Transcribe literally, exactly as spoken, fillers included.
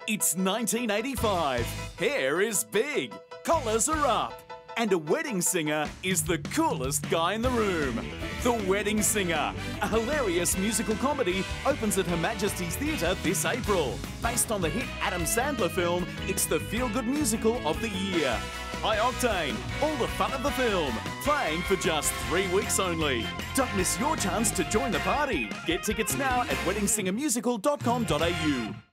It's nineteen eighty-five. Hair is big. Collars are up. And a wedding singer is the coolest guy in the room. The Wedding Singer, a hilarious musical comedy, opens at Her Majesty's Theatre this April. Based on the hit Adam Sandler film, it's the feel-good musical of the year. High octane, all the fun of the film, playing for just three weeks only. Don't miss your chance to join the party. Get tickets now at wedding singer musical dot com dot a u.